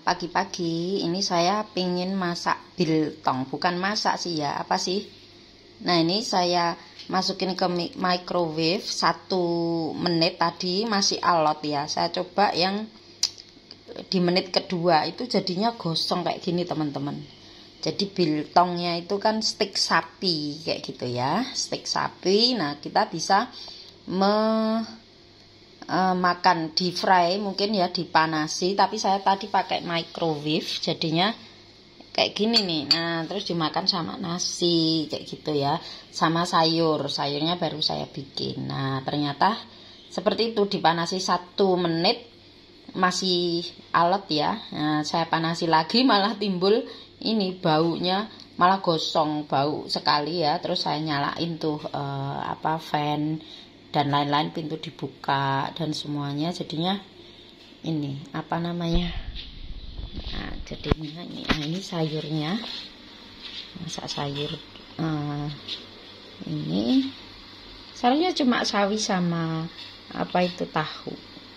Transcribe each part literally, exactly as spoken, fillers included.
pagi-pagi ini saya pingin masak biltong. Bukan masak sih ya, apa sih? Nah ini saya masukin ke microwave satu menit tadi, masih alot ya. Saya coba yang di menit kedua itu jadinya gosong kayak gini teman-teman. Jadi biltongnya itu kan steak sapi kayak gitu ya, steak sapi. Nah kita bisa me Uh, makan di fry mungkin ya, dipanasi, tapi saya tadi pakai microwave jadinya kayak gini nih. Nah terus dimakan sama nasi kayak gitu ya, sama sayur sayurnya baru saya bikin. Nah ternyata seperti itu, dipanasi satu menit masih alot ya. Nah, saya panasi lagi malah timbul ini baunya, malah gosong, bau sekali ya. Terus saya nyalain tuh uh, apa fan dan lain-lain, pintu dibuka dan semuanya, jadinya ini apa namanya, nah jadinya ini, nah, ini sayurnya, masak sayur, uh, ini sayurnya cuma sawi sama apa itu tahu.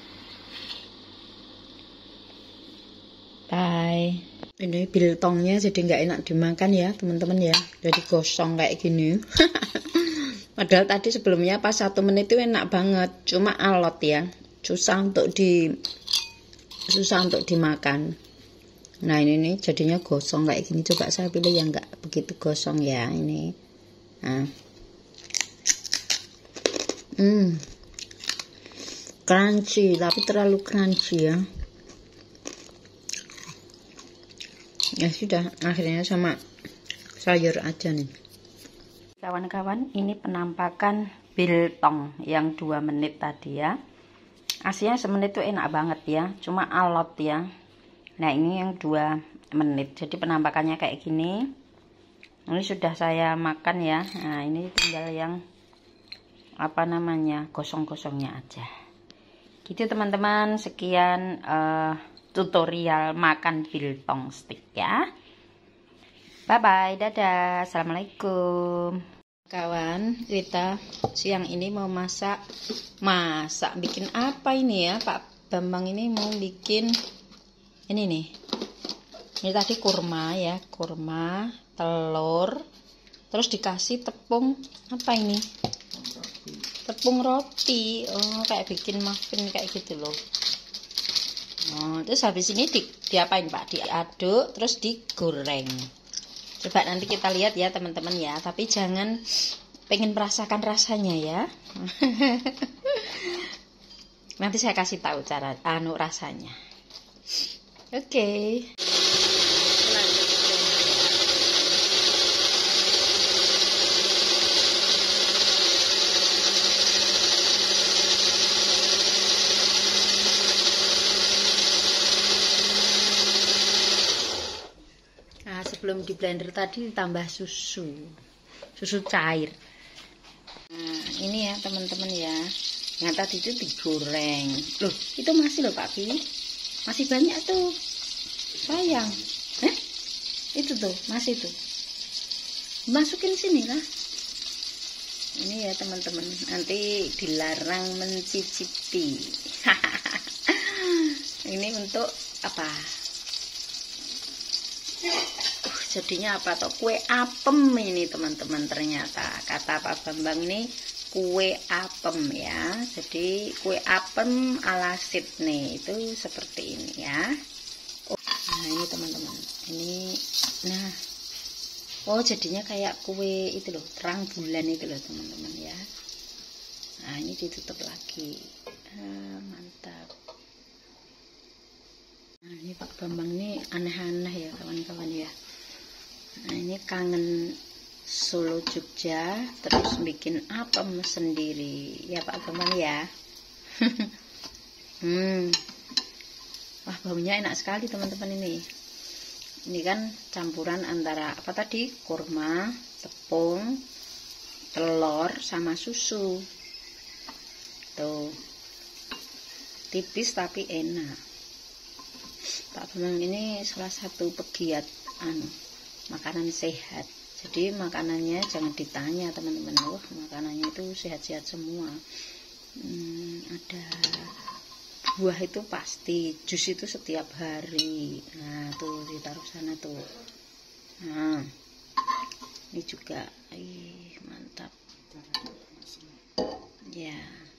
Bye. Ini biltongnya jadi nggak enak dimakan ya teman-teman ya, jadi gosong kayak gini. Padahal tadi sebelumnya pas satu menit itu enak banget, cuma alot ya, susah untuk di susah untuk dimakan. Nah ini nih jadinya gosong kayak gini. Coba saya pilih yang nggak begitu gosong ya ini. Nah, hmm, crunchy tapi terlalu crunchy ya. Ya sudah, akhirnya sama sayur aja nih. Kawan-kawan, ini penampakan biltong yang dua menit tadi ya. Aslinya semenit itu enak banget ya, cuma alot ya. Nah ini yang dua menit, jadi penampakannya kayak gini. Ini sudah saya makan ya. Nah ini tinggal yang apa namanya, gosong-gosongnya aja. Gitu teman-teman, sekian uh, tutorial makan biltong steak ya. Bye bye, dadah, assalamualaikum. Kawan, kita siang ini mau masak, masak bikin apa ini ya? Pak Bambang ini mau bikin ini nih. Ini tadi kurma ya, kurma, telur, terus dikasih tepung apa ini? Tepung roti. Oh, kayak bikin muffin kayak gitu loh. Oh, terus habis ini di, diapain Pak? Diaduk, terus digoreng. Coba nanti kita lihat ya teman-teman ya, tapi jangan pengen merasakan rasanya ya. Nanti saya kasih tahu cara anu rasanya. Oke. Okay. Sebelum di blender tadi ditambah susu, susu cair. Nah ini ya teman-teman ya, yang tadi itu digoreng. Loh itu masih loh Pak Pi, masih banyak tuh, sayang. Eh itu tuh masih tuh, masukin sini lah. Ini ya teman-teman, nanti dilarang mencicipi. Ini untuk apa? Jadinya apa toh, kue apem ini teman-teman. Ternyata kata Pak Bambang ini kue apem ya. Jadi kue apem ala Sydney itu seperti ini ya. Oh, nah ini teman-teman, ini nah oh jadinya kayak kue itu loh, terang bulan itu loh teman-teman ya. Nah ini ditutup lagi. Ah, mantap. Nah ini Pak Bambang ini aneh-aneh ya kawan-kawan ya. Nah ini kangen Solo Jogja, terus bikin apem sendiri ya Pak Bambang ya. hmm. Wah baunya enak sekali teman-teman ini. Ini kan campuran antara apa tadi, kurma, tepung, telur sama susu. Tuh tipis tapi enak. Pak Bambang ini salah satu pegiat anu makanan sehat. Jadi makanannya jangan ditanya teman-teman, wah makanannya itu sehat-sehat semua. Hmm, ada buah itu pasti, jus itu setiap hari. Nah tuh ditaruh sana tuh. Nah ini juga, ih mantap ya.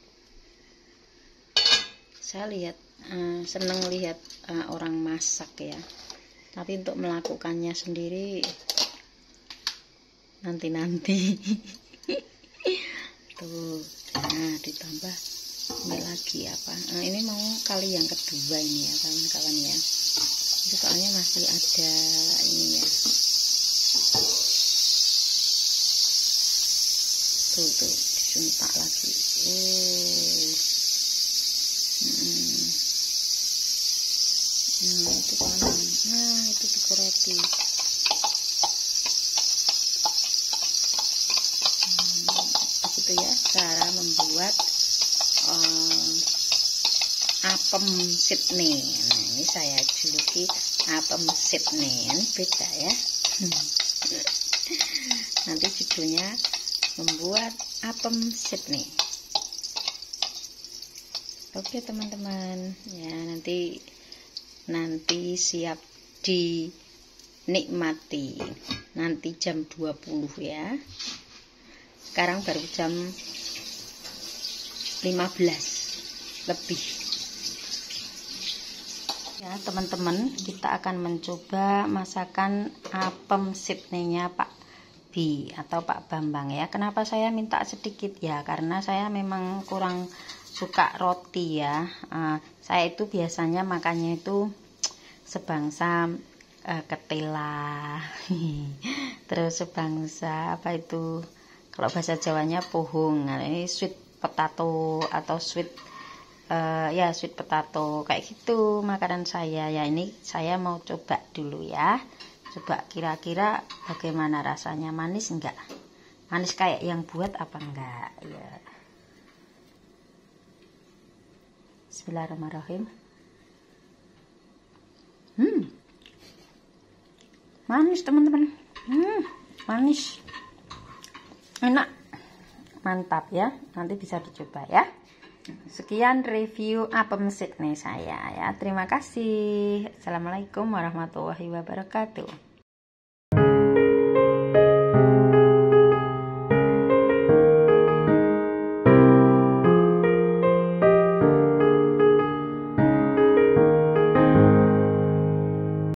Saya lihat uh, seneng lihat uh, orang masak ya, tapi untuk melakukannya sendiri nanti-nanti. Tuh, nah ditambah ini lagi apa? Nah, ini mau kali yang kedua ini ya kawan-kawan ya. Itu soalnya masih ada ini ya. Tuh tuh disuntak lagi. Oh. Hmm. Nah itu kanan. Nah itu dikoreki. Hmm, begitu ya cara membuat um, apem Sydney. Nah ini saya juluki apem Sydney, ini beda ya. Nanti judulnya membuat apem Sydney. Oke teman-teman ya, nanti nanti siap dinikmati nanti jam dua puluh ya. Sekarang baru jam lima belas lebih ya teman-teman. Kita akan mencoba masakan apem Sydney-nya Pak B atau Pak Bambang ya. Kenapa saya minta sedikit ya, karena saya memang kurang suka roti ya. Uh, saya itu biasanya makannya itu sebangsa uh, ketela, terus sebangsa apa itu, kalau bahasa Jawanya pohong. Nah, ini sweet potato atau sweet uh, ya sweet potato kayak gitu makanan saya ya. Ini saya mau coba dulu ya, coba kira-kira bagaimana rasanya, manis enggak, manis kayak yang buat apa enggak ya. Bismillahirrahmanirrahim. Hmm, manis teman-teman. Hmm, manis, enak, mantap ya. Nanti bisa dicoba ya. Sekian review apem Sydney saya ya. Terima kasih. Assalamualaikum warahmatullahi wabarakatuh.